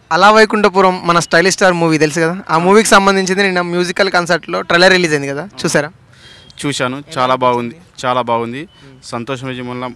అలా వైకుంఠపురం మన stylish star movie తెలుసు కదా, ఆ మూవీకి సంబంధించింది నిన్న మ్యూజికల్ కన్సర్ట్లో ట్రైలర్ రిలీజ్ అయింది కదా, చూసారా? చూశాను, చాలా బాగుంది. సంతోషం వల్ల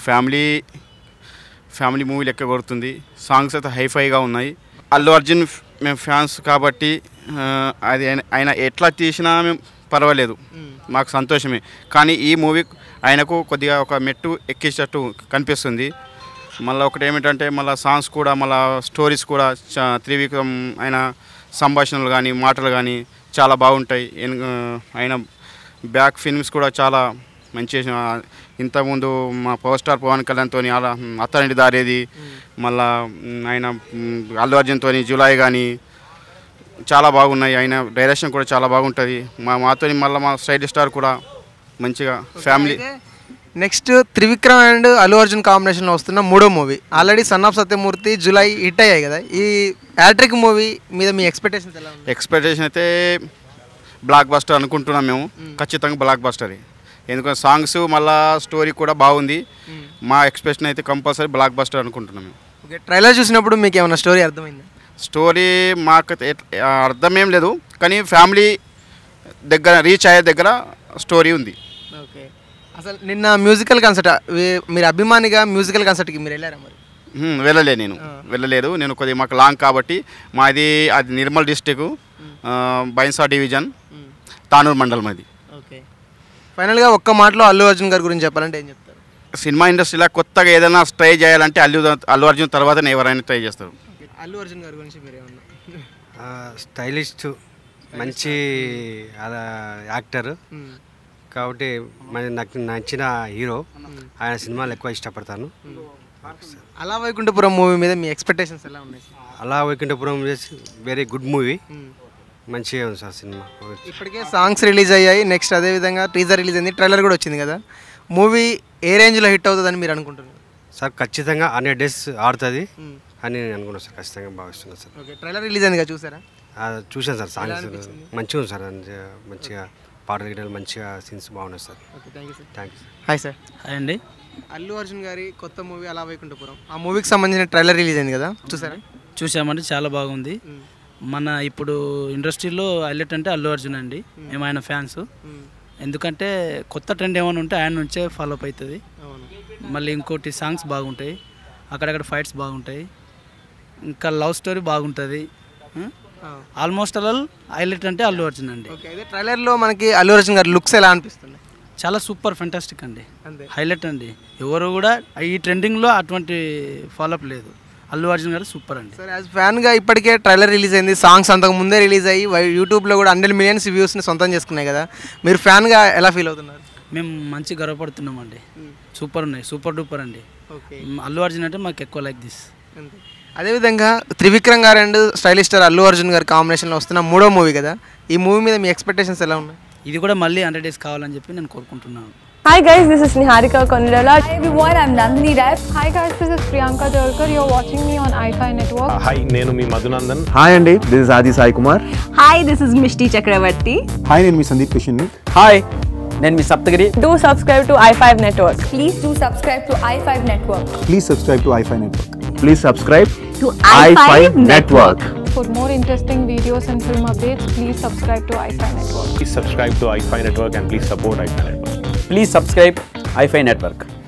ఫ్యామిలీ మూవీ లెక్క కొడుతుంది. సాంగ్స్ అయితే హైఫైగా ఉన్నాయి. అల్లు అర్జున్ మేము ఫ్యాన్స్ కాబట్టి అది ఆయన ఎట్లా తీసినా మేము పర్వాలేదు, మాకు సంతోషమే. కానీ ఈ మూవీ ఆయనకు కొద్దిగా ఒక మెట్టు ఎక్కించేటట్టు కనిపిస్తుంది. మళ్ళీ ఒకటి ఏమిటంటే మళ్ళీ సాంగ్స్ కూడా మళ్ళీ స్టోరీస్ కూడా త్రివిక్రమ్ ఆయన సంభాషణలు కానీ మాటలు కానీ చాలా బాగుంటాయి. ఆయన బ్యాక్ ఫిల్మ్స్ కూడా చాలా మంచి. ఇంతకుముందు మా పవర్ స్టార్ పవన్ కళ్యాణ్తో అలా అత్తారింటి దారేది, మళ్ళా ఆయన అల్లు అర్జున్తో జులై కానీ చాలా బాగున్నాయి. ఆయన డైరెక్షన్ కూడా చాలా బాగుంటుంది. మాతో మళ్ళీ మా స్టైలిష్ స్టార్ కూడా మంచిగా family. Next Trivikram and Allu Arjun కాంబినేషన్లో వస్తున్న మూడో movie already son of Satyamurthy Julai hit అయ్యాయి కదా, ఈ హ్యాట్రిక్ మూవీ మీద మీ ఎక్స్పెక్టేషన్స్ ఎలా ఉంది? ఎక్స్పెక్టేషన్ అయితే బ్లాక్ బస్టర్ అనుకుంటున్నాం మేము, ఖచ్చితంగా బ్లాక్ బస్టరే. ఎందుకంటే సాంగ్స్ మళ్ళీ స్టోరీ కూడా బాగుంది. మా ఎక్స్పెక్టేషన్ అయితే కంపల్సరీ బ్లాక్ బస్టర్ అనుకుంటున్నాం మేము. ఓకే, ట్రైలర్ చూసినప్పుడు మీకు ఏమైనా స్టోరీ అర్థమైంది? స్టోరీ మాకు అర్థమేం లేదు, కానీ ఫ్యామిలీ దగ్గర రీచ్ అయ్యే దగ్గర స్టోరీ ఉంది. ఓకే, అసలు నిన్న మ్యూజికల్ కన్సర్ట్ మీరు అభిమానిగా మ్యూజికల్ కన్సర్ట్కి మీరు వెళ్ళారా? మరి వెళ్ళలేదు నేను కొద్దిగా మాకు లాంగ్ కాబట్టి. అది నిర్మల్ డిస్టిక్, బైన్సా డివిజన్, తానూరు మండలం. అది ఓకే. ఫైనల్గా ఒక్క మాటలో అల్లు అర్జున్ గారి గురించి చెప్పాలంటే ఏం చెప్తారు? సినిమా ఇండస్ట్రీలో కొత్తగా ఏదైనా ట్రై చేయాలంటే అల్లు అర్జున్ తర్వాతనే ఎవరైనా ట్రై చేస్తారు. అల్లు అర్జున్ గారి గురించి మీరు ఏమన్నా? స్టైలిస్ట్, మంచి యాక్టర్ కాబట్టి నాకు నచ్చిన హీరో. ఆయన సినిమాలు ఎక్కువ ఇష్టపడతాను. అలా వైకుంఠపురం మూవీ మీద మీ ఎక్స్పెక్టేషన్స్ ఎలా ఉన్నాయి? అలా వైకుంఠపురం వెరీ గుడ్ మూవీ, మంచిగా ఉంది సార్ సినిమా. ఇప్పటికే సాంగ్స్ రిలీజ్ అయ్యాయి, నెక్స్ట్ అదేవిధంగా టీజర్ రిలీజ్ అయింది, ట్రైలర్ కూడా వచ్చింది కదా. మూవీ ఏ రేంజ్లో హిట్ అవుతుందని మీరు అనుకుంటున్నారు? సార్ ఖచ్చితంగా 100 days ఆడుతుంది అని నేను అనుకున్నాను సార్, ఖచ్చితంగా భావిస్తున్నాను సార్. ఓకే, ట్రైలర్ రిలీజ్ అయింది కదా, చూసారా? చూశాను సార్. సాంగ్స్ మంచిగా ఉంది సార్, మంచిగా పాటలు గిటలు మంచిగా సీన్స్ బాగున్నాయి sir. Okay, thank you. Hi sir. Hi అండి. అల్లు అర్జున్ గారి కొత్త మూవీ అలా వైకుంఠపురం, ఆ మూవీకి సంబంధించిన ట్రైలర్ రిలీజ్ అయింది కదా, చూసారా? చూసామంటే చాలా బాగుంది. మన ఇప్పుడు ఇండస్ట్రీలో హైలైట్ అంటే అల్లు అర్జున్ అండి, మేము ఆయన ఫ్యాన్స్. ఎందుకంటే కొత్త ట్రెండ్ ఏమైనా ఉంటే ఆయన నుంచే ఫాలో అప్ అవుతుంది. మళ్ళీ ఇంకోటి సాంగ్స్ బాగుంటాయి, అక్కడక్కడ ఫైట్స్ బాగుంటాయి, ఇంకా లవ్ స్టోరీ బాగుంటుంది. ఆల్మోస్ట్ ఆల్ హైలైట్ అంటే అల్లు అర్జున్ అండి. అదే ట్రైలర్లో మనకి అల్లు అర్జున్ గారి లుక్స్ ఎలా అనిపిస్తుంది? చాలా సూపర్ ఫెంటాస్టిక్ అండి, హైలైట్ అండి. ఎవరు కూడా ఈ ట్రెండింగ్లో అటువంటి ఫాలోఅప్ లేదు. అల్లు అర్జున్ గారు సూపర్ అండి. సార్, యాజ్ ఫ్యాన్గా ఇప్పటికే ట్రైలర్ రిలీజ్ అయింది, సాంగ్స్ అంతకు ముందే రిలీజ్ అయ్యి యూట్యూబ్లో కూడా 100 million వ్యూస్ని సొంతం చేసుకున్నాయి కదా, మీరు ఫ్యాన్గా ఎలా ఫీల్ అవుతున్నారు? మేము మంచి గర్వపడుతున్నామండి. సూపర్ ఉన్నాయి, సూపర్ డూపర్ అండి. అల్లు అర్జున్ అంటే మాకు ఎక్కువ లైక్ దిస్. అదేవిధంగా త్రివిక్రమ్ గారు and stylish star Allu Arjun గారి కాంబినేషన్లో వస్తున్న మూడో మూవీ కదా, ఈ మూవీ మీద మీ ఎక్స్పెక్టేషన్స్ ఎలా ఉన్నాయి? ఇది కూడా మళ్ళీ 100 days కావాలని చెప్పి నేను కోరుకుంటున్నాను. Hi guys, this is Niharika Konirala. Hi everyone, I'm Nandini Rai. Hi guys, this is Priyanka Tolkar. You're watching me on iFi Network. Hi, nenu mi Madhunandan. Hi Andy, this is Adi Sai Kumar. Hi, this is Mishti Chakravarti. Hi, nenu mi Sandeep Kishinni. Hi, nenu mi Saptagiri. Do subscribe to iFi Network. Please do subscribe to iFi Network. Please subscribe to iFi Network. Please subscribe to iFi Network. For more interesting videos and film updates, please subscribe to iFi Network. Please subscribe to iFi Network and please support iFi Network. Please subscribe iFi Network.